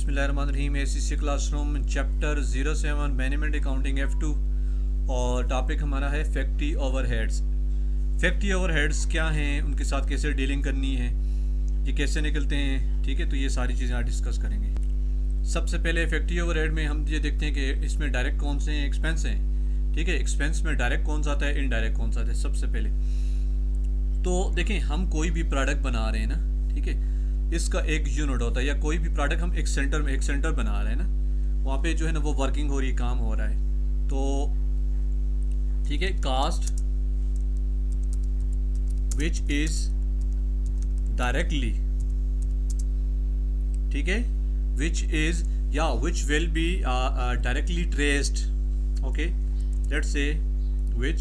बिस्मिल्लाहिर्रहमानिर्रहीम। ACCA classroom chapter 07 management accounting F2 और topic हमारा है फैक्ट्री ओवरहेड्स। फैक्ट्री ओवरहेड्स क्या हैं, उनके साथ कैसे डीलिंग करनी है, ये कैसे निकलते हैं, ठीक है। तो ये सारी चीज़ें आज डिस्कस करेंगे। सबसे पहले फैक्ट्री ओवरहेड में हम ये देखते हैं कि इसमें डायरेक्ट कौन से हैं, एक्सपेंस हैं, ठीक है। एक्सपेंस में डायरेक्ट कौन सा आता है, इनडायरेक्ट कौन सा आता है। सबसे पहले तो देखें, हम कोई भी प्रोडक्ट बना रहे हैं ना, ठीक है, इसका एक यूनिट होता है, या कोई भी प्रोडक्ट हम एक सेंटर बना रहे हैं ना, वहाँ पे जो है ना वो वर्किंग हो रही है, काम हो रहा है। तो ठीक है, कास्ट विच इज डायरेक्टली, ठीक है, विच इज या which will be directly traced, okay, let's say which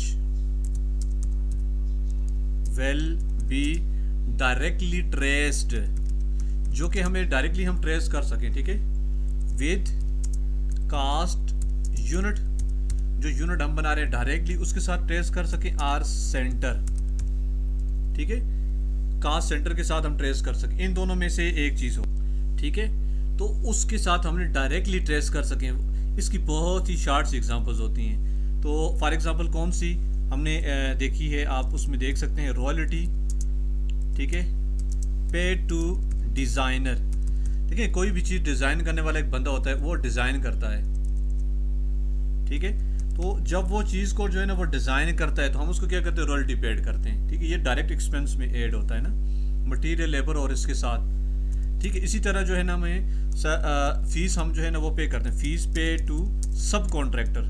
will be directly traced, जो कि हमें डायरेक्टली हम ट्रेस कर सकें, ठीक है, विद कास्ट यूनिट, जो यूनिट हम बना रहे हैं डायरेक्टली उसके साथ ट्रेस कर सकें आर सेंटर, ठीक है, कास्ट सेंटर के साथ हम ट्रेस कर सकें, इन दोनों में से एक चीज़ हो, ठीक है, तो उसके साथ हमने डायरेक्टली ट्रेस कर सकें। इसकी बहुत ही शार्ट सी एग्जांपल्स होती हैं। तो फॉर एग्जांपल कौन सी हमने देखी है, आप उसमें देख सकते हैं रॉयल्टी, ठीक है, पे टू डिज़ाइनर। देखिए, कोई भी चीज़ डिज़ाइन करने वाला एक बंदा होता है, वो डिज़ाइन करता है, ठीक है। तो जब वो चीज़ को जो है ना वो डिज़ाइन करता है तो हम उसको क्या करते हैं, रॉयल्टी पे ऐड करते हैं, ठीक है। ये डायरेक्ट एक्सपेंस में ऐड होता है ना, मटेरियल, लेबर और इसके साथ, ठीक है। इसी तरह जो है ना हमें फीस हम जो है ना वो पे करते हैं, फीस पे टू सब कॉन्ट्रैक्टर,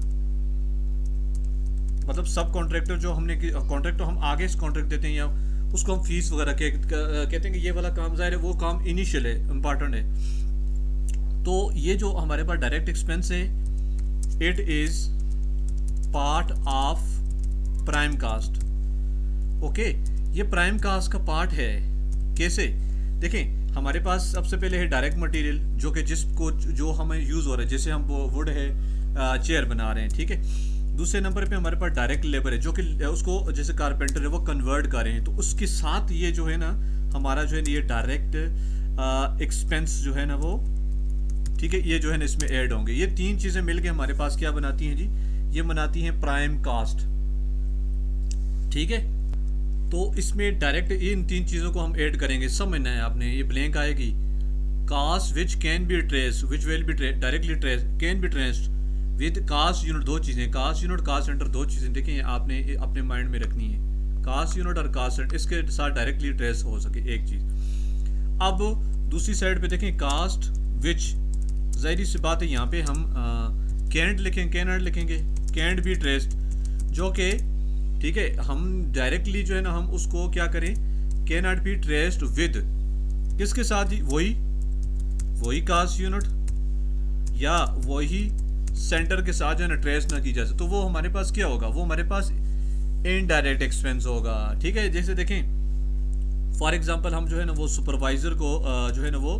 मतलब सब कॉन्ट्रैक्टर जो हमने कॉन्ट्रैक्टर हम आगे इस कॉन्ट्रैक्ट देते हैं या उसको हम फीस वगैरह कहते हैं कि ये वाला काम ज़ाहिर है वो काम इनिशियल है, इम्पॉर्टेंट है। तो ये जो हमारे पास डायरेक्ट एक्सपेंस है, it is part of prime cost, okay. ये प्राइम कास्ट का पार्ट है। कैसे, देखें, हमारे पास सबसे पहले है डायरेक्ट मटेरियल, जो कि जिसको जो हमें यूज़ हो रहा है, जैसे हम वो वुड है, चेयर बना रहे हैं, ठीक है। दूसरे नंबर पे हमारे पास डायरेक्ट लेबर है, जो कि उसको जैसे कारपेंटर है वो कन्वर्ट कर रहे हैं, तो उसके साथ ये जो है ना हमारा जो है ना ये डायरेक्ट एक्सपेंस जो है ना वो, ठीक है, ये जो है ना इसमें ऐड होंगे। ये तीन चीज़ें मिलके हमारे पास क्या बनाती हैं जी, ये बनाती हैं प्राइम कास्ट, ठीक है। तो इसमें डायरेक्ट इन तीन चीज़ों को हम ऐड करेंगे, समझना है आपने। ये ब्लैंक आएगी, cost which can be trace, which will be directly trace, can be traced with cost unit, दो चीज़ें, कास्ट यूनिट, कास्ट सेंटर, दो चीज़ें देखिए आपने अपने माइंड में रखनी है, कास्ट यूनिट और कास्ट सेंटर, इसके साथ डायरेक्टली ट्रेस हो सके, एक चीज़। अब दूसरी साइड पे देखें, कास्ट विच, ज़ाहिर सी बात है यहाँ पे हम कैंट लिखेंगे, कैनट लिखेंगे, कैंट बी ट्रेस्ड, जो कि ठीक है, हम डायरेक्टली जो है ना हम उसको क्या करें, कैनट बी ट्रेस्ड विद, किसके साथ ही, वही कास्ट यूनिट या वही सेंटर के साथ जो है ना ट्रेस ना की जा सके, तो वो हमारे पास क्या होगा, वो हमारे पास इनडायरेक्ट एक्सपेंस होगा, ठीक है। जैसे देखें फॉर एग्जांपल हम जो है ना वो सुपरवाइजर को जो है ना वो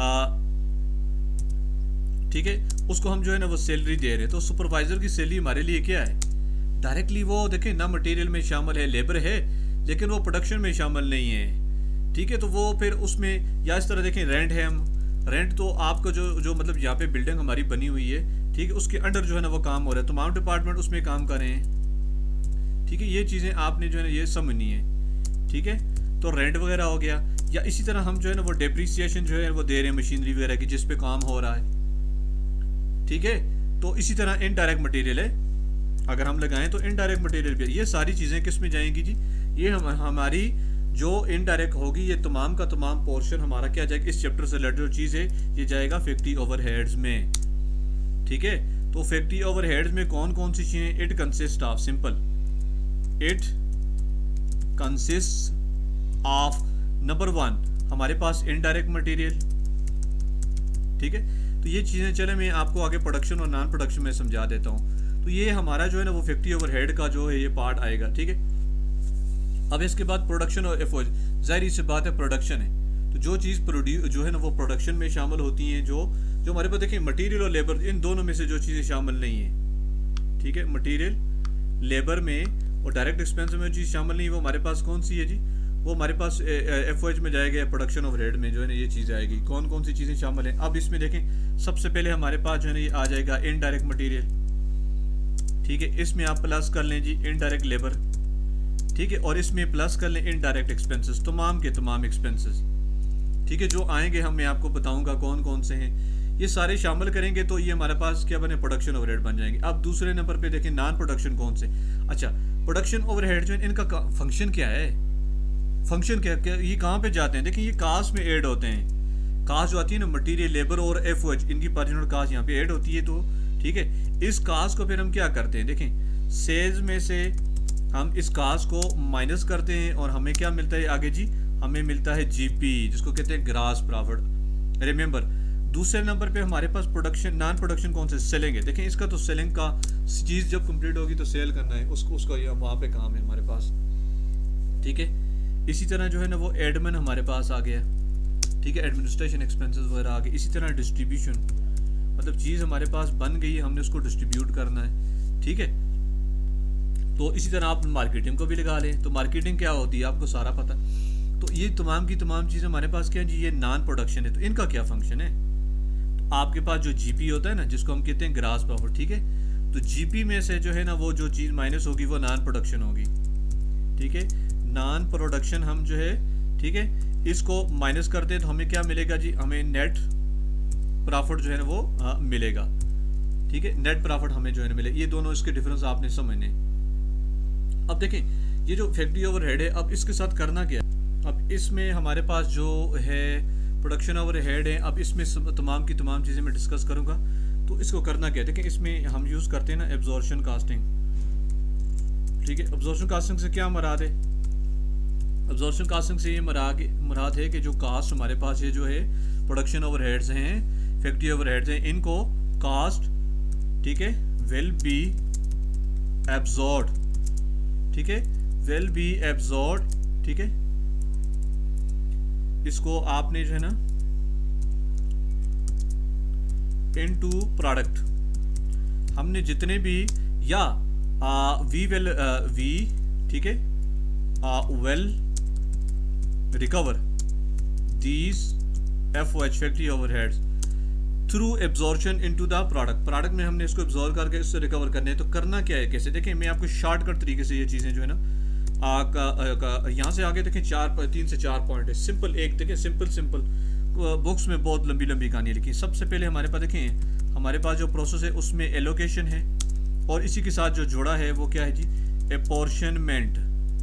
ठीक है, उसको हम जो है ना वो सैलरी दे रहे हैं, तो सुपरवाइजर की सैलरी हमारे लिए क्या है, डायरेक्टली वो देखें ना मटेरियल में शामिल है, लेबर है, लेकिन वो प्रोडक्शन में शामिल नहीं है, ठीक है। तो वो फिर उसमें, या इस तरह देखें रेंट है, हम रेंट तो आपको जो मतलब यहाँ पे बिल्डिंग हमारी बनी हुई है, ठीक है, उसके अंडर जो है ना वो काम हो रहा है, तमाम डिपार्टमेंट उसमें काम कर रहे हैं, ठीक है। ये चीज़ें आपने जो है ना ये समझनी है, ठीक है। तो रेंट वगैरह हो गया, या इसी तरह हम जो है ना वो डेप्रिसिएशन जो है वो दे रहे हैं मशीनरी वगैरह की जिस पे काम हो रहा है, ठीक है। तो इसी तरह इनडायरेक्ट मटेरियल है, अगर हम लगाएं तो इनडायरेक्ट मटेरियल भी, ये सारी चीज़ें किस में जाएंगी जी, ये हमारी जो इनडायरेक्ट होगी, ये तमाम का तमाम पोर्शन हमारा क्या जाएगा, इस चैप्टर से रिलेटेड जो चीज़ है ये जाएगा फैक्ट्री ओवरहेड्स में, ठीक है। तो फैक्ट्री ओवरहेड्स में कौन कौन सी चीज़ें, it consist of, simple, it consist of, number 1 हमारे पास इनडायरेक्ट मटेरियल, ठीक है। तो ये चीज़ें चले मैं आपको आगे प्रोडक्शन और नॉन प्रोडक्शन में समझा देता हूँ। तो ये हमारा जो है ना वो फैक्ट्री ओवरहेड का जो है ये पार्ट आएगा, ठीक है। अब इसके बाद प्रोडक्शन और एफओएच, जाहिर सी बात है प्रोडक्शन है, तो जो चीज़ जो है ना वो प्रोडक्शन में शामिल होती हैं, जो हमारे पास देखिए मटेरियल और लेबर, इन दोनों में से जो चीज़ें शामिल नहीं है, ठीक है, मटेरियल लेबर में और डायरेक्ट एक्सपेंस में जो चीज़ शामिल नहीं है वो हमारे पास कौन सी है जी, वो हमारे पास FOH में जाएगा, प्रोडक्शन ओवरहेड में जो है ना ये चीज़ आएगी। कौन कौन सी चीज़ें शामिल हैं, अब इसमें देखें। सबसे पहले हमारे पास जो है ना ये आ जाएगा इनडायरेक्ट मटेरियल, ठीक है। इसमें आप प्लस कर लें जी इनडायरेक्ट लेबर, ठीक है, और इसमें प्लस कर लें इनडायरेक्ट एक्सपेंसेस, तमाम के तमाम एक्सपेंसेस, ठीक है, जो आएंगे हम मैं आपको बताऊंगा कौन कौन से हैं। ये सारे शामिल करेंगे तो ये हमारे पास क्या बने, प्रोडक्शन ओवरहेड बन जाएंगे। अब दूसरे नंबर पे देखें नॉन प्रोडक्शन कौन से। अच्छा, प्रोडक्शन ओवरहेड जो है इनका फंक्शन क्या है, फंक्शन क्या, ये कहाँ पे जाते हैं, देखिए ये कास्ट में ऐड होते हैं। कास्ट जो आती है ना, मटेरियल, लेबर और FOH, इनकी पर्सनल कास्ट यहाँ पे ऐड होती है। तो ठीक है, इस कास्ट को फिर हम क्या करते हैं, देखें सेल्स में से हम इस कास्ट को माइनस करते हैं और हमें क्या मिलता है आगे जी, हमें मिलता है GP, जिसको कहते हैं ग्रास प्रॉफिट। रिमेंबर, दूसरे नंबर पे हमारे पास प्रोडक्शन, नॉन प्रोडक्शन कौन से, सेलिंग है। देखें इसका तो सेलिंग का चीज़ जब कंप्लीट होगी तो सेल करना है उसको, उसका ये वहाँ पे काम है हमारे पास, ठीक है। इसी तरह जो है ना वो एडमिन हमारे पास आ गया, ठीक है, एडमिनिस्ट्रेशन एक्सपेंसेस वगैरह आ गए। इसी तरह डिस्ट्रीब्यूशन, मतलब चीज़ हमारे पास बन गई है, हमने उसको डिस्ट्रीब्यूट करना है, ठीक है। तो इसी तरह आप मार्केटिंग को भी लगा लें, तो मार्केटिंग क्या होती है आपको सारा पता। तो ये तमाम की तमाम चीज़ें हमारे पास क्या है जी, ये नॉन प्रोडक्शन है। तो इनका क्या फंक्शन है, तो आपके पास जो GP होता है ना, जिसको हम कहते हैं ग्रास प्रॉफिट, ठीक है, तो GP में से जो है ना वो जो चीज़ माइनस होगी वो नॉन प्रोडक्शन होगी, ठीक है। नॉन प्रोडक्शन हम जो है, ठीक है, इसको माइनस करते हैं तो हमें क्या मिलेगा जी, हमें नेट प्रॉफिट जो है ना वो मिलेगा, ठीक है, नेट प्रॉफिट हमें जो है ना मिले। ये दोनों इसके डिफरेंस आपने समझने। अब देखें ये जो फैक्ट्री ओवरहेड है, अब इसके साथ करना क्या, अब इसमें हमारे पास जो है प्रोडक्शन ओवरहेड है, अब इसमें तमाम की तमाम चीज़ें मैं डिस्कस करूँगा। तो इसको करना क्या है, देखें इसमें हम यूज़ करते हैं ना एब्जॉर्प्शन कास्टिंग, ठीक है। एब्जॉर्प्शन कास्टिंग से क्या मुराद है, एब्जॉर्प्शन कास्टिंग से ये मुराद है कि जो कास्ट हमारे पास ये जो है प्रोडक्शन ओवरहेड्स हैं, फैक्ट्री ओवरहेड्स हैं, इनको कास्ट, ठीक है, विल बी एब्जॉर्ब्ड, ठीक है, विल बी एब्जॉर्ब्ड, ठीक है। इसको आपने जो है ना इनटू प्रोडक्ट, हमने जितने भी या वी विल वी, ठीक है, will recover these FOH factory overheads through absorption into the product. Product में हमने इसको एब्जॉर्ब करके इससे रिकवर करने हैं। तो करना क्या है, कैसे, देखें मैं आपको शॉर्टकट तरीके से ये चीज़ें जो है ना यहाँ से आगे देखें 3 से 4 पॉइंट है, सिंपल एक देखें, सिंपल बुक्स में बहुत लंबी लंबी कहानी लिखी। सबसे पहले हमारे पास देखें, हमारे पास जो प्रोसेस है उसमें एलोकेशन है और इसी के साथ जो जोड़ा है वो क्या है जी, अपॉर्शनमेंट,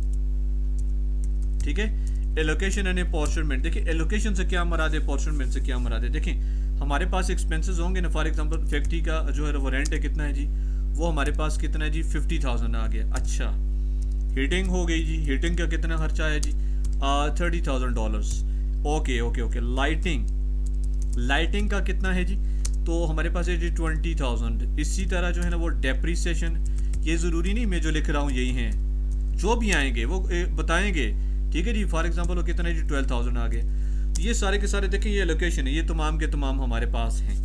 ठीक है, एलोकेशन एंड अपॉर्शनमेंट। देखिए एलोकेशन से क्या मुराद है, अपॉर्शनमेंट से क्या मुराद है। देखें हमारे पास एक्सपेंसेस होंगे ना, फॉर एग्जांपल फैक्ट्री का जो है वो रेंट है कितना है जी, वो हमारे पास कितना है जी, 50,000 आ गया। अच्छा, हीटिंग हो गई जी, हीटिंग का कितना खर्चा है जी, $30,000। ओके। लाइटिंग का कितना है जी, तो हमारे पास है जी 20,000। इसी तरह जो है ना वो डेप्रीसिएशन, ये ज़रूरी नहीं मैं जो लिख रहा हूँ यही हैं, जो भी आएंगे वो बताएंगे, ठीक है जी। फॉर एग्जांपल वो कितना है जी, 12,000 आ गए। तो ये सारे के सारे देखें ये एलोकेशन है, ये तमाम के तमाम हमारे पास हैं,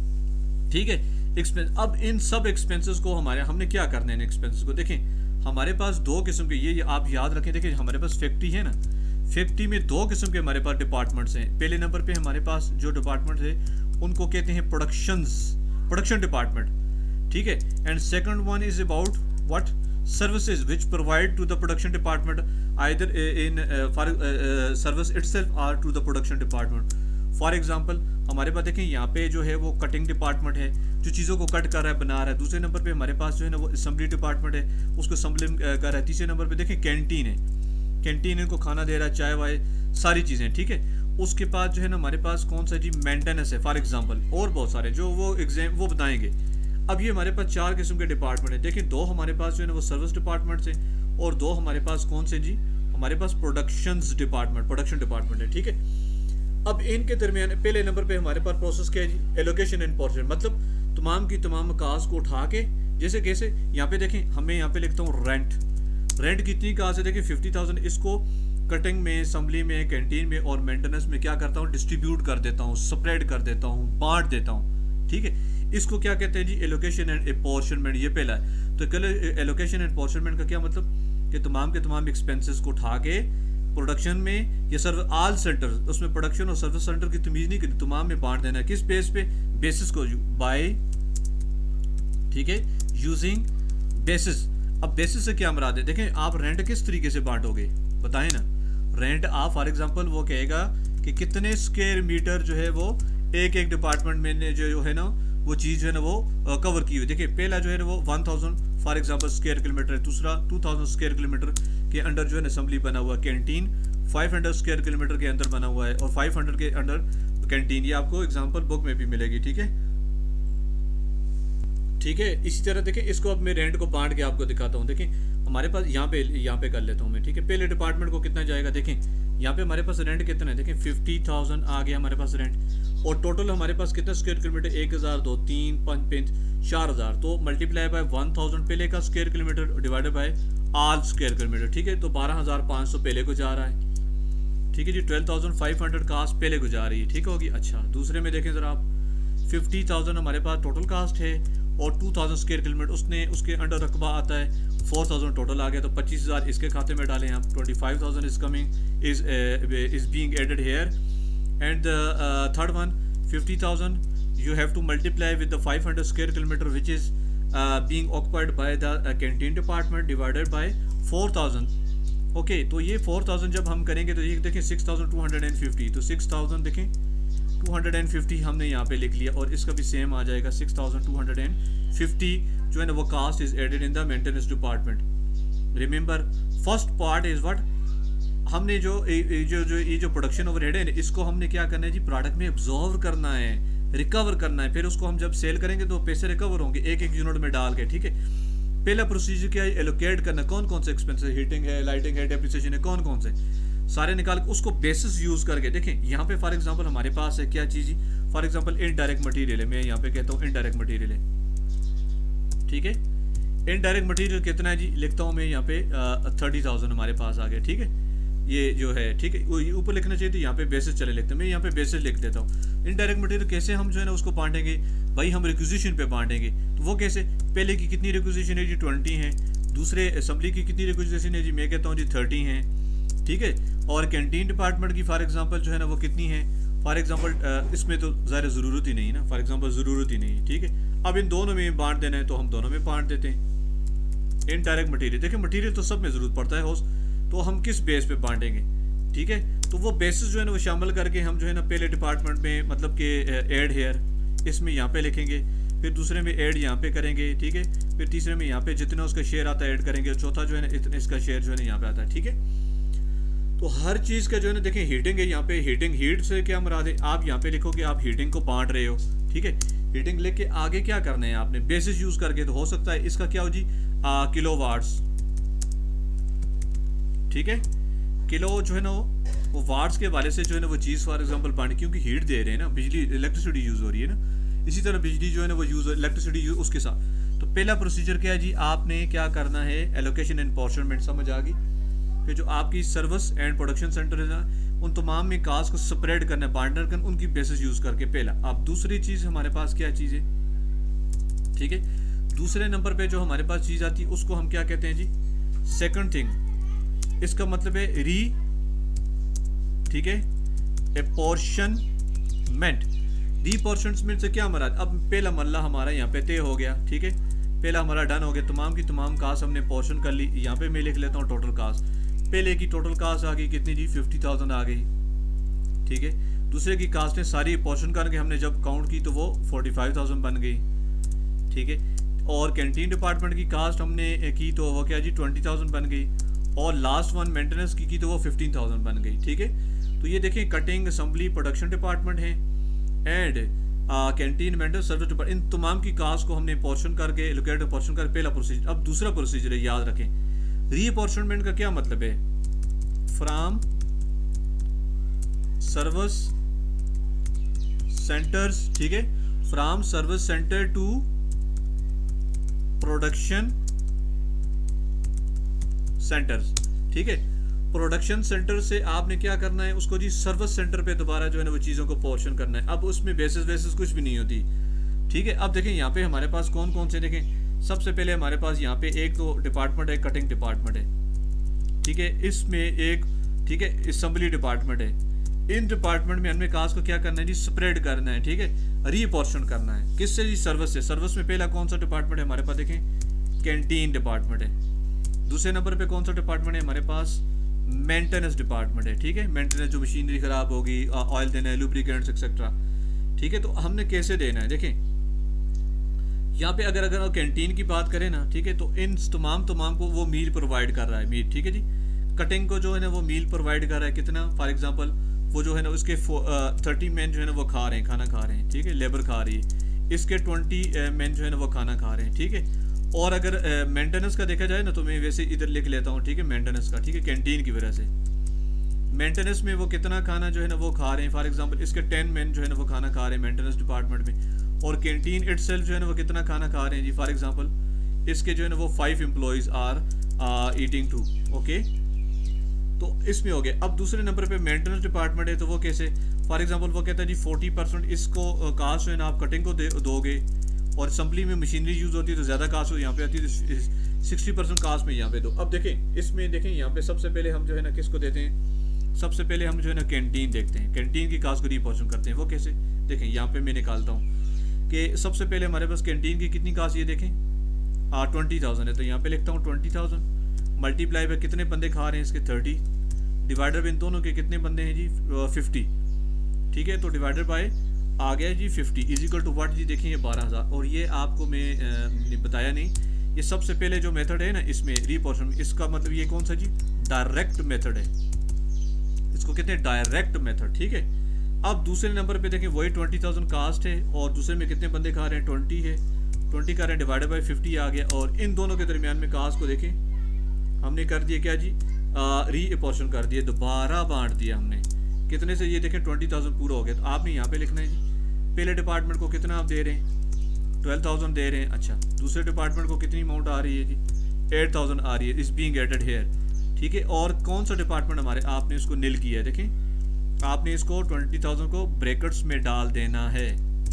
ठीक है। एक्सपेंस, अब इन सब एक्सपेंसेस को हमने क्या करना है, इन एक्सपेंसेस को देखें हमारे पास दो किस्म के, ये आप याद रखें। देखिए हमारे पास फैक्ट्री है ना, फैक्ट्री में दो किस्म के हमारे पास डिपार्टमेंट्स हैं। पहले नंबर पे हमारे पास जो डिपार्टमेंट है उनको कहते हैं प्रोडक्शन डिपार्टमेंट, ठीक है। And second one is about what, services which provide to the production department either in for service itself और to the production department. For example हमारे पास देखें यहाँ पे जो है वो कटिंग डिपार्टमेंट है, जो चीज़ों को कट कर रहा है, बना रहा है। दूसरे नंबर पे हमारे पास जो है ना वो असेंबली डिपार्टमेंट है, उसको असेंबली कर रहा है। तीसरे नंबर पे देखें कैंटीन है, कैंटीन इनको खाना दे रहा है, चाय वाय सारी चीज़ें, ठीक है। उसके बाद जो है ना हमारे पास कौन सा जी, मेंटेनेंस है फॉर एग्जांपल, और बहुत सारे जो वो एग्जाम वो बताएंगे। अब ये हमारे पास 4 किस्म के डिपार्टमेंट है। देखिए 2 हमारे पास जो है ना वो सर्विस डिपार्टमेंट है और 2 हमारे पास कौन से जी, हमारे पास प्रोडक्शन डिपार्टमेंट है, ठीक है। अब इनके दरमियान पहले नंबर पे हमारे पास प्रोसेस क्या है जी, एलोकेशन एंड पोर्शन, मतलब तमाम की तमाम कास्ट को उठा के, जैसे कैसे यहाँ पे देखें, हमें यहाँ पे लिखता हूँ रेंट कितनी कास्ट है, देखिए 50,000। इसको कटिंग में, असेंबली में, कैंटीन में और मेंटेनेंस में क्या करता हूँ, डिस्ट्रीब्यूट कर देता हूँ, स्प्रेड कर देता हूँ, बांट देता हूँ, ठीक है। इसको क्या कहते हैं जी, एलोकेशन एंड अपॉर्शनमेंट, ये पहला है। तो एलोकेशन एंड अपॉर्शनमेंट का क्या मतलब कि तमाम के तमाम एक्सपेंसेस को उठा के प्रोडक्शन में ये सर्व ऑल सेंटर, उसमें प्रोडक्शन और सर्विस सेंटर की तमीज नहीं करनी, तमाम में बांट देना है। किस बेस पे? बेसिस को बाय, ठीक है, यूजिंग बेसिस। अब बेसिस से क्या मुराद है? देखें आप रेंट किस तरीके से बांटोगे बताएं ना। रेंट आप फॉर एग्जांपल वो कहेगा कि कितने स्क्वायर मीटर जो है वो एक एक डिपार्टमेंट में जो है ना वो चीज़ जो है ना वो कवर की हुई। देखिए पहला जो है ना वो 1000 फॉर एग्जांपल स्क्वायर किलोमीटर है, दूसरा 2000 स्क्वायर किलोमीटर के अंडर जो है ना असेंबली बना हुआ है, कैंटीन 500 स्क्वायर किलोमीटर के अंदर बना हुआ है और 500 के अंडर कैंटीन। ये आपको एग्जांपल बुक में भी मिलेगी, ठीक है, ठीक है। इसी तरह देखें इसको अब मैं रेंट को बांट के आपको दिखाता हूँ। देखें हमारे पास यहाँ पे कर लेता हूँ मैं, ठीक है। पहले डिपार्टमेंट को कितना जाएगा, देखें यहाँ पे हमारे पास रेंट कितना है, देखें 50,000 आ गया हमारे पास रेंट, और टोटल हमारे पास कितना स्क्वायर किलोमीटर, 1000, 2, 3, 5, 5, 4000, तो मल्टीप्लाई बाय 1000 पहले का square kilometre divided by all square kilometre, ठीक है। तो 12,500 पहले को जा रहा है, ठीक है जी। 12,500 कास्ट पहले को जा रही है, ठीक होगी। अच्छा दूसरे में देखें ज़रा आप, 50,000 हमारे पास टोटल कास्ट है और 2000 स्क्वायर किलोमीटर उसके अंडर रकबा आता है, 4000 टोटल आ गया, तो 25,000 इसके खाते में डालें आप। 25,000 is coming is being added here, and third one 50,000 you have to multiply with the 500 square kilometer which is being occupied by the canteen department divided by 4000, okay. तो ये 4000 जब हम करेंगे तो ये देखें 6250, तो 6000 देखें 250 हमने यहाँ पे लिख लिया, और इसका भी सेम आ जाएगा 6250 जो है ना वो cost is added in the maintenance department. Remember first part is what, हमने जो प्रोडक्शन ओवरहेड है इसको हमने क्या करना है जी, प्रोडक्ट में एब्जॉर्व करना है, रिकवर करना है। फिर उसको हम जब सेल करेंगे तो पैसे रिकवर होंगे एक एक यूनिट में डाल के, ठीक है। पहला प्रोसीजर क्या है, एलोकेट करना, कौन कौन से एक्सपेंस है, हीटिंग है, लाइटिंग है, डेप्रिसिएशन है, कौन कौन से सारे निकाल के उसको बेसिस यूज करके। देखें यहाँ पे फॉर एग्जांपल हमारे पास है क्या चीज़, फॉर एग्जांपल इनडायरेक्ट मटेरियल है, मैं यहाँ पे कहता हूँ इनडायरेक्ट मटेरियल है, ठीक है। इनडायरेक्ट मटेरियल कितना है जी, लिखता हूँ मैं यहाँ पे 30,000 हमारे पास आ गया, ठीक है। ये जो है ठीक है, ऊपर लिखना चाहिए, तो यहाँ पे बेसिस चले लिखते हैं, मैं यहाँ पे बेसिस लिख देता हूँ। इनडायरेक्ट मटेरियल कैसे हम जो है ना उसको बांटेंगे भाई, हम रिक्विजिशन पे बांटेंगे। तो वो कैसे, पहले की कितनी रिक्विजिशन है जी 20 है, दूसरे असेंबली की कितनी रिक्विजिशन है जी, मैं कहता हूँ जी 30 है, ठीक है। और कैंटीन डिपार्टमेंट की फॉर एग्जांपल जो है ना वो कितनी है, फॉर एग्जांपल इसमें तो ज़्यादा ज़रूरत ही नहीं है ना, फॉर एग्जांपल ज़रूरत ही नहीं है, ठीक है। अब इन दोनों में बांट देना है तो हम दोनों में बांट देते हैं। इनडायरेक्ट मटेरियल, देखिए मटेरियल तो सब में ज़रूरत पड़ता है होस्ट, तो हम किस बेस पे बांटेंगे, ठीक है। तो वो बेसिस जो है ना वो शामिल करके हम जो है ना पहले डिपार्टमेंट में मतलब कि ऐड हेयर इसमें यहाँ पे लिखेंगे, फिर दूसरे में ऐड यहाँ पे करेंगे, ठीक है। फिर तीसरे में यहाँ पे जितना उसका शेयर आता है ऐड करेंगे, चौथा जो है ना इतना इसका शेयर जो है ना यहाँ पे आता है, ठीक है। तो हर चीज़ का जो है ना देखें हीटिंग है यहाँ पे, हीटिंग हीट से क्या मुराद है, आप यहाँ पे लिखो कि आप हीटिंग को बांट रहे हो, ठीक है। हीटिंग लिख के आगे क्या करना है आपने, बेसिस यूज करके, तो हो सकता है इसका क्या हो जी किलोवाट्स, ठीक है। किलो जो है ना वो वाट्स के वाले से जो है ना वो चीज़ फॉर एग्जांपल बांट, क्योंकि हीट दे रहे हैं ना, बिजली इलेक्ट्रिसिटी यूज़ हो रही है ना, इसी तरह बिजली जो है ना वो यूज़ इलेक्ट्रिसिटी यूज उसके साथ। तो पहला प्रोसीजर क्या है जी, आपने क्या करना है, एलोकेशन एंड अपॉर्चनमेंट समझ आ गई। फिर जो आपकी सर्विस एंड प्रोडक्शन सेंटर है ना उन तमाम में कास्ट को स्प्रेड करना है, बांटना करना, उनकी बेसिस यूज़ करके पहला। अब दूसरी चीज़ हमारे पास क्या चीज़ है, ठीक है। दूसरे नंबर पे जो हमारे पास चीज़ आती है उसको हम क्या कहते हैं जी, सेकंड थिंग, इसका मतलब है ठीक है, अपॉर्शनमेंट। रीअपॉर्शनमेंट से क्या मराद, अब पहला मरला हमारा यहाँ पे तय हो गया, ठीक है, पहला हमारा डन हो गया, तमाम की तमाम कास्ट हमने पोर्शन कर ली। यहाँ पे मैं लिख लेता हूँ टोटल कास्ट, पहले की टोटल कास्ट आ गई कितनी जी 50,000 आ गई, ठीक है। दूसरे की कास्ट ने सारी पोर्शन करके हमने जब काउंट की तो वो 45,000 बन गई, ठीक है। और कैंटीन डिपार्टमेंट की कास्ट हमने की तो वो क्या जी 20,000 बन गई, और लास्ट वन मेंटेनेंस की तो वो 15,000 बन गई, ठीक है। तो ये देखें कटिंग असेंबली प्रोडक्शन डिपार्टमेंट है and canteen maintenance service department, इन तमाम की कास्ट को हमने पोर्शन करके एलोकेट पोर्शन कर पहला प्रोसीजर। अब दूसरा प्रोसीजर है, याद रखें, रीअपॉर्शनमेंट का क्या मतलब है, फ्रॉम सर्विस सेंटर्स, ठीक है, from service centre to production centres, ठीक है। प्रोडक्शन सेंटर से आपने क्या करना है, उसको जी सर्विस सेंटर पे दोबारा जो है ना वो चीज़ों को पोर्शन करना है। अब उसमें बेसिस कुछ भी नहीं होती, ठीक है। अब देखें यहाँ पे हमारे पास कौन कौन से, देखें सबसे पहले हमारे पास यहाँ पे एक तो डिपार्टमेंट है, कटिंग डिपार्टमेंट है, ठीक है। इसमें एक ठीक है, असेंबली डिपार्टमेंट है। इन डिपार्टमेंट में हमने कास्ट को क्या करना है जी, स्प्रेड करना है, ठीक है, रीअपोर्शन करना है। किससे जी, सर्विस से। सर्विस में पहला कौन सा डिपार्टमेंट है हमारे पास, देखें कैंटीन डिपार्टमेंट है। दूसरे नंबर पे कौन सा डिपार्टमेंट है हमारे पास, मेंटेनेंस डिपार्टमेंट है, ठीक है, मेंटेनेंस जो मशीनरी खराब होगी, ऑयल देना है, लुब्रिकेंट्स एक्सेट्रा, ठीक है। तो हमने कैसे देना है, देखें यहाँ पे अगर हम कैंटीन की बात करें ना, ठीक है, तो इन तमाम को वो मील प्रोवाइड कर रहा है, मील, ठीक है जी। कटिंग को जो है ना वो मील प्रोवाइड कर रहा है, कितना, फॉर एग्जांपल वो जो है ना उसके 30 मैन जो है ना वो खा रहे हैं, खाना खा रहे हैं, ठीक है, लेबर खा रही है। इसके 20 मैन जो है ना वो खाना खा रहे हैं, ठीक है। और अगर मेंटेनेंस का देखा जाए ना, तो मैं वैसे इधर लिख लेता हूँ, ठीक है, मेंटेनेंस का, ठीक है, कैंटीन की वजह से मेंटेनेंस में वो कितना खाना जो है ना वो खा रहे हैं। फॉर एग्जांपल इसके 10 मैन जो है ना वो खाना खा रहे हैं मेंटेनेंस डिपार्टमेंट में, और कैंटीन इटसेल्फ जो है ना वो कितना खाना खा रहे हैं जी। फॉर एग्जांपल इसके जो है ना वो 5 employees are eating to, okay, तो इसमें हो गया। अब दूसरे नंबर पे मेंटेनेंस डिपार्टमेंट है, तो वो कैसे, फॉर एग्जांपल वो कहता है जी 40% इसको कास्ट जो है ना आप कटिंग को दोगे, और असेंबली में मशीनरी यूज़ होती है तो ज़्यादा कास्ट यहाँ पे आती है, तो 60% कास्ट में यहाँ पे दो। अब देखें इसमें, देखें यहाँ पे सबसे पहले हम जो है ना किसको देते हैं, सबसे पहले हम जो है ना कैंटीन देखते हैं, कैंटीन की कास्ट को रीअपोर्शन करते हैं। वो कैसे, देखें यहाँ पे मैं निकालता हूँ कि सबसे पहले हमारे पास कैंटीन की कितनी कास्ट, ये देखें 20,000 है, तो यहाँ पे लिखता हूँ 20,000 मल्टीप्लाई बाय कितने बंदे खा रहे हैं इसके 30, डिवाइडर इन दोनों के कितने बंदे हैं जी 50, ठीक है, तो डिवाइडर बाय आ गया जी 50 इज इक्वल टू व्हाट जी, देखें ये 12,000। और ये आपको मैं बताया नहीं, ये सबसे पहले जो मेथड है ना इसमें रीअपोर्शन, इसका मतलब ये कौन सा जी, डायरेक्ट मेथड है, इसको कहते हैं डायरेक्ट मेथड, ठीक है। अब दूसरे नंबर पे देखें वही 20,000 कास्ट है, और दूसरे में कितने बंदे खा रहे हैं 20 है, 20 खा रहे हैं, डिवाइडेड बाय 50 आ गया। और इन दोनों के दरमियान में कास्ट को देखें हमने कर दिया क्या जी, रीअपोर्शन कर दिया, दोबारा बांट दिया हमने, कितने से, ये देखें 20,000 पूरा हो गया। तो आपने यहाँ पे लिखना है जी, पहले डिपार्टमेंट को कितना आप दे रहे हैं 12,000 दे रहे हैं, अच्छा, दूसरे डिपार्टमेंट को कितनी अमाउंट आ रही है जी 8,000 आ रही है, इज बीइंग एडेड हियर, ठीक है। और कौन सा डिपार्टमेंट हमारे, आपने इसको नील किया है, देखें आपने इसको 20,000 को ब्रैकेट्स में डाल देना है,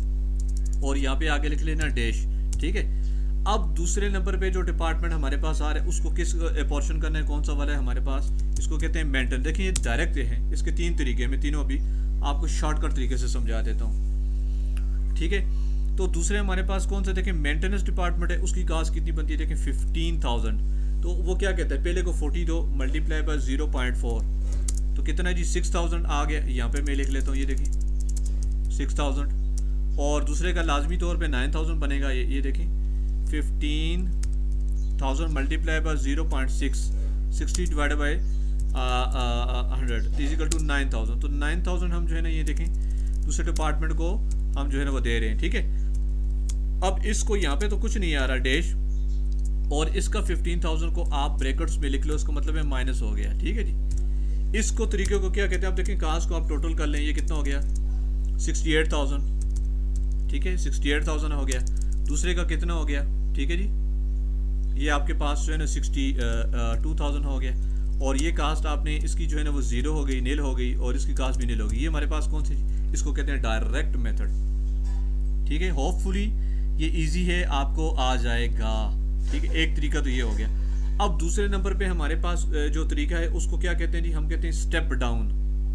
और यहाँ पे आगे लिख लेना डैश, ठीक है। अब दूसरे नंबर पे जो डिपार्टमेंट हमारे पास आ रहा है उसको किस अपोर्शन करना है, कौन सा वाला है हमारे पास, इसको कहते हैं मेंटेन। देखिए ये डायरेक्ट है, इसके 3 तरीके, मैं तीनों अभी आपको शॉर्टकट तरीके से समझा देता हूँ, ठीक है। तो दूसरे हमारे पास कौन सा, देखें मेंटेनेंस डिपार्टमेंट है, उसकी कास्ट कितनी बनती है, देखें 15,000। तो वो क्या कहता है, पहले को 40 दो मल्टीप्लाई बाय 0.4, तो कितना जी 6,000 आ गया। यहाँ पे मैं लिख लेता हूँ, ये देखिए 6,000, और दूसरे का लाजमी तौर पे 9,000 बनेगा, ये देखें 15,000 multiply by 0.6, 60 divided by 100 is equal to 9,000। तो 9,000 हम जो है ना ये देखें दूसरे डिपार्टमेंट को हम जो है ना वो दे रहे हैं, ठीक है। अब इसको यहाँ पे तो कुछ नहीं आ रहा डैश, और इसका 15,000 को आप ब्रैकेट्स में लिख लो, इसका मतलब है माइनस हो गया, ठीक है जी। इसको तरीके को क्या कहते हैं, आप देखें कास्ट को आप टोटल कर लें, ये कितना हो गया 68,000, ठीक है, 68,000 हो गया। दूसरे का कितना हो गया, ठीक है जी, ये आपके पास जो है ना 62,000 हो गया, और ये कास्ट आपने इसकी जो है ना वो 0 हो गई, नील हो गई, और इसकी कास्ट भी नील हो गई। ये हमारे पास कौन सी, इसको कहते हैं डायरेक्ट मेथड, ठीक है। होपफुली ये इजी है, आपको आ जाएगा, ठीक है। एक तरीका तो ये हो गया। अब दूसरे नंबर पे हमारे पास जो तरीका है उसको क्या कहते हैं जी, हम कहते हैं स्टेप डाउन,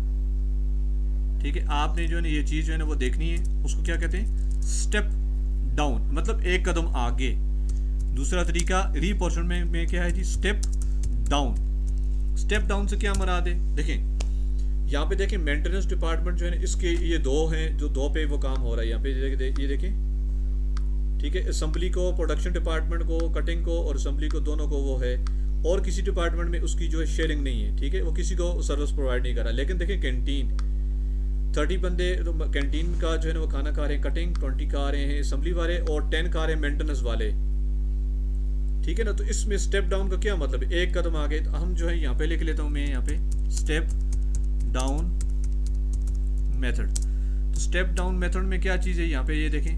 ठीक है। आपने जो है ना ये चीज़ जो है ना वो देखनी है, उसको क्या कहते हैं स्टेप डाउन, मतलब एक कदम आगे। दूसरा तरीका रीअपोर्शनमेंट में क्या है जी, स्टेप डाउन। स्टेप डाउन से क्या मुराद है, देखें यहाँ पे देखें मेंटेनेंस डिपार्टमेंट जो है ना इसके ये 2 हैं, जो 2 पे वो काम हो रहा है। यहाँ पे ये देखें, ठीक है, असेंबली को, प्रोडक्शन डिपार्टमेंट को, कटिंग को और असेंबली को, दोनों को वो है, और किसी डिपार्टमेंट में उसकी जो है शेयरिंग नहीं है, ठीक है, वो किसी को सर्विस प्रोवाइड नहीं कर रहा। लेकिन देखें कैंटीन 30 बंदे तो कैंटीन का जो है ना वो खाना खा रहे हैं, कटिंग 20 खा रहे हैं असेंबली वाले, और 10 खा रहे हैं मेंटेनेंस वाले, ठीक है ना। तो इसमें स्टेप डाउन का क्या मतलब है, एक कदम आगे। तो हम जो है यहाँ पे लिख लेता हूँ मैं, यहाँ पे स्टेप डाउन मेथड। तो स्टेप डाउन मेथड में क्या चीज़ है, यहाँ पे ये देखें,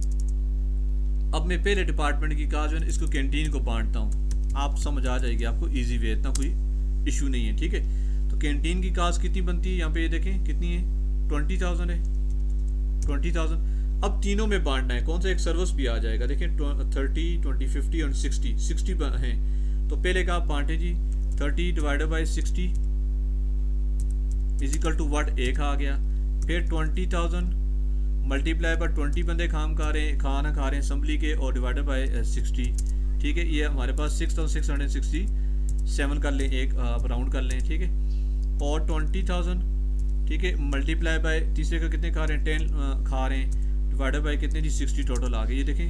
अब मैं पहले डिपार्टमेंट की कहा जो है इसको कैंटीन को बांटता हूँ, आप समझ आ जाएगी आपको, इजी वे, इतना कोई इशू नहीं है, ठीक है। तो कैंटीन की कास्ट कितनी बनती है, यहाँ पे ये देखें कितनी है, 20,000 है, 20,000। अब तीनों में बांटना है, कौन सा, एक सर्विस भी आ जाएगा, देखें 30, 20, 50 और 60 हैं। तो पहले का आप बांटें जी 30 divided by 60, is equal to what, 1 आ गया। फिर 20,000 मल्टीप्लाई बाय 20 बंदे खाना खा रहे हैं असम्बली के, और डिवाइडेड बाय 60, ठीक है। ये हमारे पास 6,667 कर लें, एक राउंड कर लें, ठीक है। और 20,000, ठीक है, मल्टीप्लाई बाय तीसरे का कितने खा रहे हैं, 10 खा रहे हैं, डिवाइडेड बाय कितने जी, 60 टोटल आ गए। ये देखें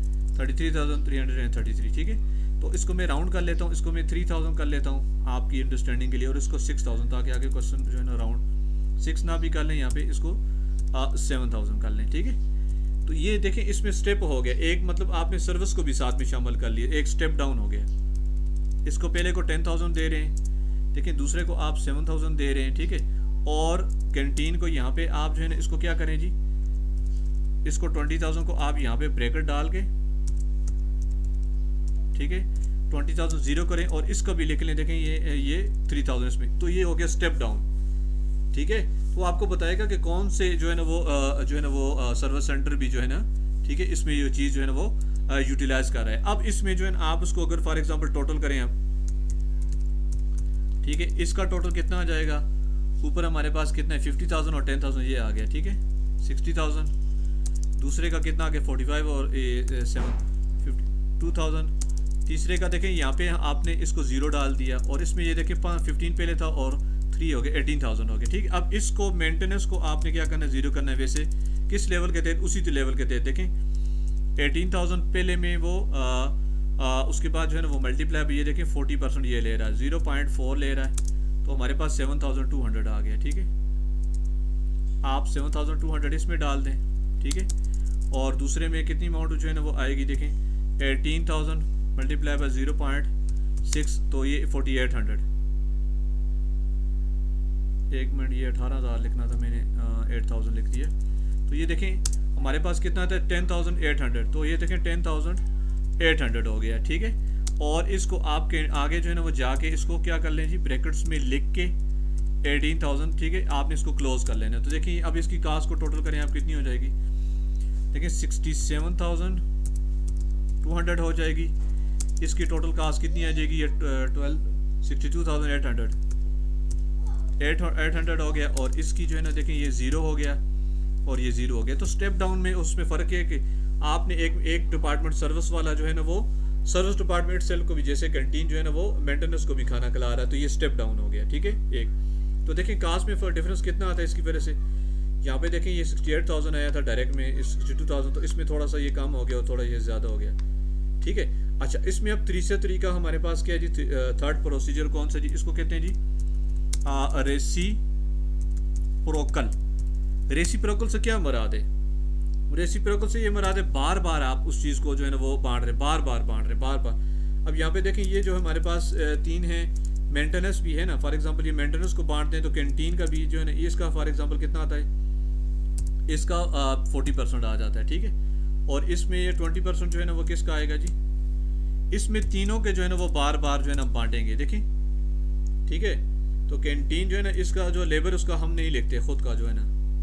33,333, ठीक है। तो इसको मैं राउंड कर लेता हूँ, इसको मैं 3,000 कर लेता हूँ आपकी अंडरस्टैंडिंग के लिए, और इसको 6,000, ताकि आगे क्वेश्चन जो है ना राउंड 6 ना भी कर लें, यहाँ पे इसको 7,000 कर लें, ठीक है। तो ये देखें इसमें स्टेप हो गया एक, मतलब आपने सर्विस को भी साथ में शामिल कर लिया, एक स्टेप डाउन हो गया। इसको पहले को 10,000 दे रहे हैं, देखिए दूसरे को आप 7,000 दे रहे हैं, ठीक है। और कैंटीन को यहाँ पे आप जो है ना इसको क्या करें जी, इसको 20,000 को आप यहाँ पे ब्रैकेट डाल के, ठीक है, 20,000 जीरो करें, और इसको भी लिख लें, देखें ये 3,000 इसमें। तो ये हो गया स्टेप डाउन, ठीक है। तो आपको बताएगा कि कौन से जो है ना वो सर्विस सेंटर भी जो है ना, ठीक है, इसमें ये चीज़ जो है ना वो यूटिलाइज कर रहा है। अब इसमें जो है ना आप उसको अगर फॉर एग्जांपल टोटल करें आप, ठीक है, इसका टोटल कितना आ जाएगा, ऊपर हमारे पास कितना है 50,000 और 10,000 ये आ गया, ठीक है, 60,000। दूसरे का कितना आ गया 45 और 2,000। तीसरे का देखें यहाँ पे आपने इसको ज़ीरो डाल दिया, और इसमें ये देखें 15 पहले था और 3 हो गए, 18,000 हो गए, ठीक है। अब इसको मेंटेनेंस को आपने क्या करना है, ज़ीरो करना है। वैसे किस लेवल के तहत, उसी लेवल के तहत देखें 18,000 पहले में वो उसके बाद जो है ना वो मल्टीप्लाई भी ये देखें 40% ये ले रहा है, 0.4 ले रहा है, तो हमारे पास 7,200 आ गया, ठीक है। आप 7,200 इसमें डाल दें, ठीक है। और दूसरे में कितनी अमाउंट जो है ना वो आएगी, देखें 18,000 मल्टीप्लाई बाय 0.6, तो ये 4,800। एक मिनट, ये 18,000 लिखना था मैंने, 8,000 लिख दिया। तो ये देखें हमारे पास कितना था 10,800, तो ये देखें 10,800 हो गया, ठीक है। और इसको आपके आगे जो है ना वो जाके इसको क्या कर लें जी, ब्रैकेट्स में लिख के 18,000, ठीक है, आपने इसको क्लोज कर लेना। तो देखिए अब इसकी कास्ट को टोटल करें आप, कितनी हो जाएगी, देखिए 67,200 हो जाएगी। इसकी टोटल कास्ट कितनी आ जाएगी, ये 62,800 हो गया। और इसकी जो है ना देखें ये ज़ीरो हो गया और ये ज़ीरो हो गया। तो स्टेप डाउन में उसमें फ़र्क है कि आपने एक डिपार्टमेंट सर्विस वाला जो है ना वो सर्विस डिपार्टमेंट सेल को भी, जैसे कैंटीन जो है ना वो मेंटेनेंस को भी खाना खिला रहा है, तो ये स्टेप डाउन हो गया, ठीक है। एक तो देखें कास्ट में डिफरेंस कितना आता है इसकी वजह से। यहाँ पे देखें ये 68,000 आया था डायरेक्ट में, 62,000, तो इसमें थोड़ा सा ये कम हो गया और थोड़ा ये ज़्यादा हो गया, ठीक है। अच्छा, इसमें अब तीसरा तरीका हमारे पास क्या है जी, थर्ड प्रोसीजर कौन सा जी, इसको कहते हैं जी रेसिप्रोकल। रेसिप्रोकल से क्या मुराद है, रेसिप्रोकल से ये मुराद है बार बार आप उस चीज़ को जो है ना वो बांट रहे, बार बार। अब यहाँ पे देखें ये जो हमारे पास 3 है, मेंटेनेंस भी है ना, फॉर एग्जांपल ये मेंटेनेंस को बांटते हैं, तो कैंटीन का भी जो है ना इसका फॉर एग्जांपल कितना आता है, इसका 40% आ जाता है, ठीक है। और इसमें ये 20% जो है ना वो किसका आएगा जी, इसमें तीनों के जो है ना वो बार बार जो है ना बांटेंगे, देखें, ठीक है। तो कैंटीन जो है ना इसका जो लेबर उसका हम नहीं लिखते, खुद का जो है ना,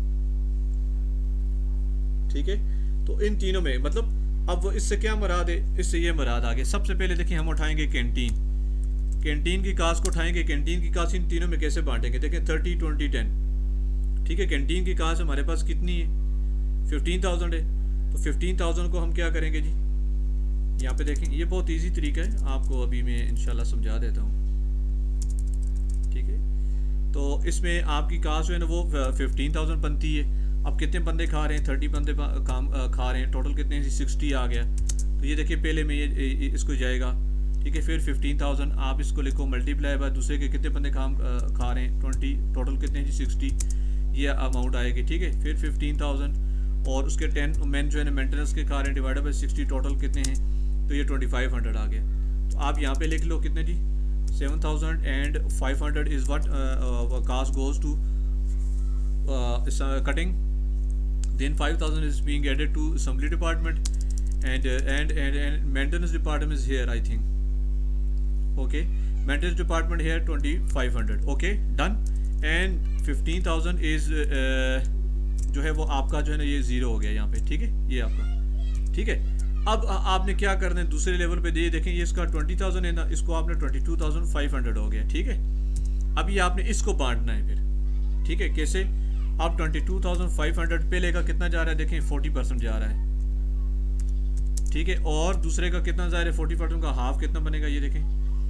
ठीक है। तो इन तीनों में मतलब अब वो इससे क्या मुराद है, इससे ये मुराद आ गया। सबसे पहले देखिए हम उठाएंगे कैंटीन की कास्ट को उठाएंगे। कैंटीन की कास्ट इन तीनों में कैसे बांटेंगे, देखें 30, 20, 10, ठीक है। कैंटीन की कास्ट हमारे पास कितनी है, 15,000 है। तो 15,000 को हम क्या करेंगे जी, यहाँ पे देखें ये बहुत इजी तरीका है, आपको अभी मैं इंशाल्लाह समझा देता हूँ, ठीक है। तो इसमें आपकी कास्ट जो है ना वो 15,000 बनती है। अब कितने बंदे खा रहे हैं, 30 बंदे खा रहे हैं, टोटल कितने हैं, 60 आ गया। तो ये देखिए पहले में ये इसको जाएगा, ठीक है। फिर 15,000 आप इसको लिखो मल्टीप्लाई बाय दूसरे के कितने बंदे खा रहे हैं, 20, टोटल कितने हैं जी 60, ये अमाउंट आएगी, ठीक है। फिर 15,000 और उसके 10 मैन जो है ना मेंटेनेंस के खा रहे हैं, डिवाइडेड बाय 60, टोटल कितने हैं, तो ये 2500 आ गया। तो आप यहाँ पे लिख लो कितने जी, 7,500 is what cost goes to cutting, then 5,000 is being added to assembly department and maintenance department is here, I think, okay. Maintenance department here 2,500, okay, done. And 15,000 is जो है वो आपका जो है ना ये ज़ीरो हो गया यहाँ पे, ठीक है, ये आपका, ठीक है। अब आपने क्या करना है दूसरे लेवल पे, ये देखें ये इसका 20,000 है ना, इसको आपने 22,500 हो गया, ठीक है। अब ये आपने इसको बांटना है फिर, ठीक है, कैसे? अब 22,500 पहले का कितना जा रहा है देखें, 40% जा रहा है, ठीक है, और दूसरे का कितना जा रहा है 40% का हाफ कितना बनेगा, ये देखें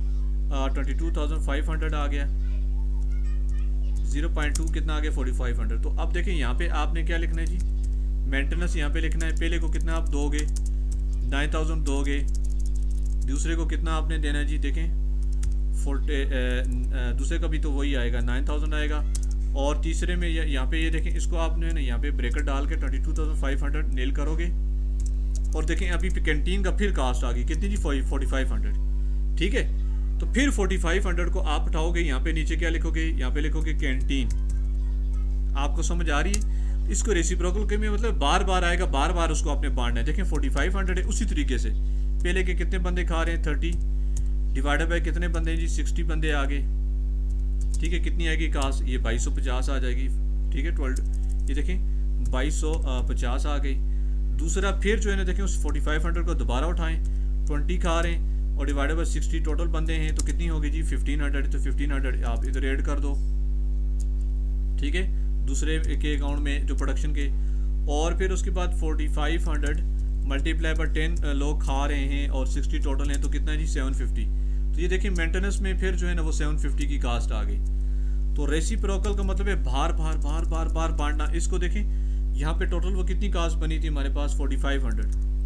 22,500 आ गया, 0.2 कितना आ गया 4,500। तो अब देखें यहाँ पे आपने क्या लिखना है जी, मेंटेनेंस यहाँ पे लिखना है, पहले को कितना आप दोगे 9,000 दोगे, दूसरे को कितना आपने देना है जी, देखें दूसरे का भी तो वही आएगा 9,000 आएगा, और तीसरे में यहाँ पे ये देखें इसको आपने ना यहाँ पे ब्रेकेट डाल के 22,500 नील करोगे, और देखें अभी कैंटीन का फिर कास्ट आ गई कितनी जी 4,500, ठीक है। तो फिर 4,500 को आप उठाओगे, यहाँ पे नीचे क्या लिखोगे, यहाँ पे लिखोगे कैंटीन। आपको समझ आ रही है? इसको रेसिप्रोकल के में मतलब बार बार आएगा, बार बार उसको आपने बांटना है। देखें 4,500 है, उसी तरीके से पहले के कितने बंदे खा रहे हैं 30 डिवाइडेड बाय कितने बंदे जी 60 बंदे आ गए, ठीक है, कितनी आएगी कास्ट, ये 2250 आ जाएगी, ठीक है 12, ये देखें 2250 आ गई। दूसरा फिर जो है ना देखें उस 4,500 को दोबारा उठाएं, 20 खा रहे हैं और डिवाइडेड बाय 60 टोटल बंदे हैं, तो कितनी होगी जी 1,500, तो 1,500 आप इधर ऐड कर दो, ठीक है, दूसरे के अकाउंट में जो प्रोडक्शन के, और फिर उसके बाद 4,500 मल्टीप्लाई बाय 10 लोग खा रहे हैं और 60 टोटल हैं, तो कितना जी 750। तो ये देखिए मेंटेनेंस में फिर जो है ना वो 750 की कास्ट आ गई। तो रेसिप्रोकल का मतलब है बार बार बार बार बार बांटना। इसको देखें यहाँ पे टोटल वो कितनी कास्ट बनी थी हमारे पास 4,500,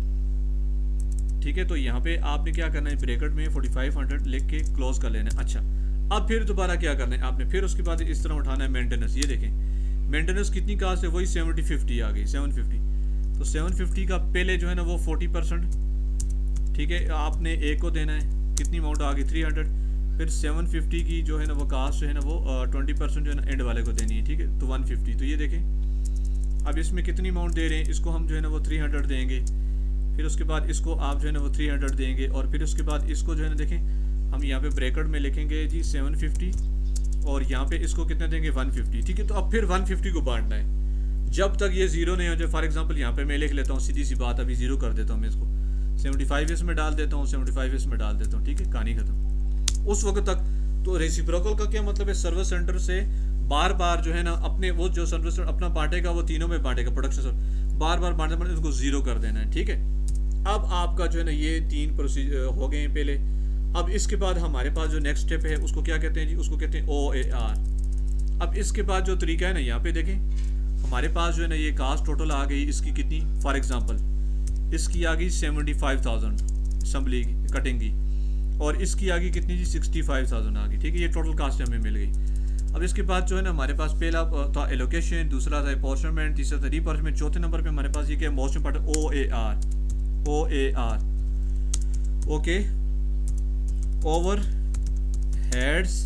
ठीक है। तो यहाँ पे आपने क्या करना है, ब्रैकेट में 4,500 लिख के क्लोज कर लेना है। अच्छा, अब फिर दोबारा क्या करना है आपने, फिर उसके बाद इस तरह उठाना है मेंटेनेंस। ये देखें मेंटेनेंस कितनी कास्ट है, वही 750 आ गई 750। तो 750 का पहले जो है ना वो 40%, ठीक है, आपने एक को देना है, कितनी अमाउंट आ गई 300। फिर 750 की जो है ना वो कास्ट जो है ना वो 20% जो है ना एंड वाले को देनी है, ठीक है, तो 150। तो ये देखें अब इसमें कितनी अमाउंट दे रहे हैं, इसको हम जो है ना वो 300 देंगे, फिर उसके बाद इसको आप जो है ना वो 300 देंगे, और फिर उसके बाद इसको जो है ना देखें हम यहाँ पे ब्रैकेट में लिखेंगे जी 750, और यहाँ पे इसको कितना देंगे 150, ठीक है। तो अब फिर 150 को बांटना है जब तक ये जीरो नहीं हो जाए। फॉर एग्जांपल यहाँ पे मैं लिख लेता हूँ, सीधी सी बात, अभी जीरो कर देता हूँ मैं इसको, 75 इसमें डाल देता हूँ, 75 इसमें डाल देता हूँ, ठीक है, कहानी खत्म उस वक्त तक। तो रेसिप्रोकल का क्या मतलब है, सर्विस सेंटर से बार बार जो है ना अपने वो जो सर्विस अपना बांटेगा वो तीनों में बांटेगा, प्रोडक्शन से बार बार बांटने पर इसको जीरो कर देना है, ठीक है। अब आपका जो है ना ये 3 प्रोसीजर हो गए हैं पहले। अब इसके बाद हमारे पास जो नेक्स्ट स्टेप है उसको क्या कहते हैं जी, उसको कहते हैं OAR। अब इसके बाद जो तरीका है ना, यहाँ पे देखें हमारे पास जो है ना ये कास्ट टोटल आ गई इसकी कितनी, फॉर एग्जांपल इसकी आ गई 75,000 असम्बली कटिंग की, और इसकी आ गई कितनी जी 65,000 आ गई, ठीक है, ये टोटल कास्ट हमें मिल गई। अब इसके बाद जो है ना हमारे पास पहला था एलोकेशन, दूसरा था अपॉर्चनमेंट, तीसरा था री-अपॉर्चनमेंट, चौथे नंबर पे हमारे पास ये क्या most important OAR, okay, overheads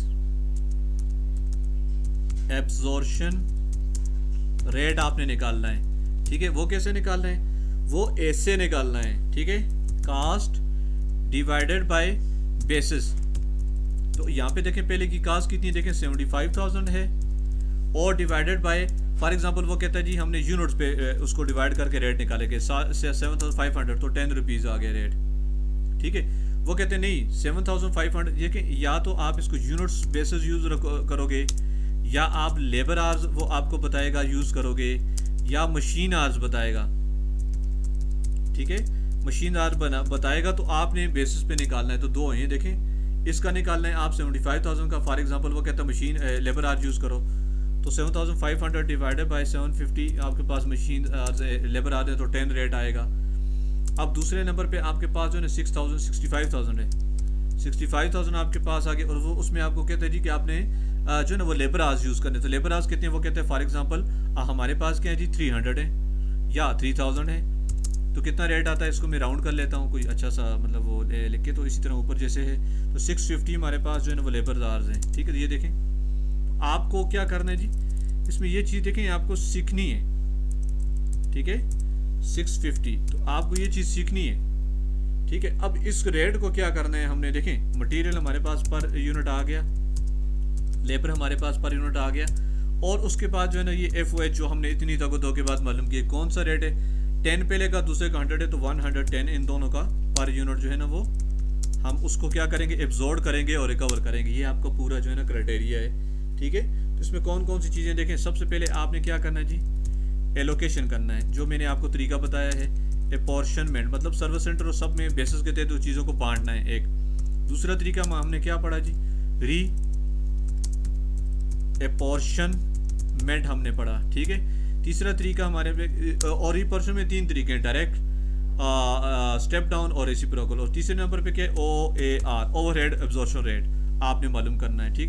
absorption rate आपने निकालना है, ठीक है। वो कैसे निकालना है, वो ऐसे निकालना है, ठीक है, कास्ट डिवाइडेड बाय बेसिस। तो यहाँ पे देखें पहले की कास्ट कितनी देखें 75,000 है, और डिवाइडेड बाय फॉर एग्जांपल वो कहता है जी हमने यूनिट्स पे उसको डिवाइड करके रेट निकालेंगे 7,500, तो 10 रुपीज़ आ गया रेट, ठीक है। वो कहते हैं नहीं 7,500, ये कि या तो आप इसको यूनिट्स बेसिस यूज करोगे, या आप लेबर आवर्स वो आपको बताएगा यूज़ करोगे, या मशीन आवर्स बताएगा, ठीक है, मशीन आवर्स बताएगा तो आपने बेसिस पे निकालना है। तो दो हैं देखें, इसका निकालना है आप 75,000 का, फॉर एग्जांपल वो कहता है मशीन लेबर आवर्स यूज़ करो, तो 7,500 डिवाइडेड बाय 750 आपके पास मशीन लेबर आवर्स है तो 10 रेट आएगा। अब दूसरे नंबर पे आपके पास जो है 65,000 है, 65,000 आपके पास आ गए, और वो उसमें आपको कहते हैं जी कि आपने जो है ना वो लेबर आवर्स यूज़ करने। तो लेबर आवर्स कितने हैं, वो कहते हैं फॉर एग्जांपल हमारे पास क्या है जी 300 है या 3000 है, तो कितना रेट आता है, इसको मैं राउंड कर लेता हूँ कोई अच्छा सा मतलब वो लिख के, तो इसी तरह ऊपर जैसे है तो 650 हमारे पास जो है ना वो लेबर आवर्स हैं, ठीक है। तो ये देखें आपको क्या करना है जी, इसमें ये चीज़ देखें आपको सीखनी है, ठीक है, 650, तो आपको ये चीज़ सीखनी है, ठीक है। अब इस रेट को क्या करना है हमने, देखें मटेरियल हमारे पास पर यूनिट आ गया, लेबर हमारे पास पर यूनिट आ गया, और उसके बाद जो है ना ये FOH जो हमने इतनी दो के बाद मालूम किया कौन सा रेट है, 10 पहले का दूसरे का 100 है, तो 110 इन दोनों का पर यूनिट जो है ना वो हम उसको क्या करेंगे एब्जॉर्ब करेंगे और रिकवर करेंगे। ये आपका पूरा जो है ना क्राइटेरिया है, ठीक है। इसमें कौन कौन सी चीज़ें देखें। सबसे पहले आपने क्या करना है जी, एलोकेशन करना है, जो मैंने आपको तरीका बताया है। अपॉर्शनमेंट मतलब सर्विस सेंटर और सब में बेसिस के तहत चीज़ों को बांटना है एक। दूसरा तरीका हमने क्या पढ़ा जी, री अपॉर्शनमेंट हमने पढ़ा, ठीक है। तीसरा तरीका हमारे पे, और री-अपॉर्शन में 3 तरीके हैं, डायरेक्ट, स्टेप डाउन और रेसिप्रोकल। और तीसरे नंबर पे क्या, OAR ओवरहेड एब्जॉर्प्शन रेट आपने मालूम करना है, ठीक।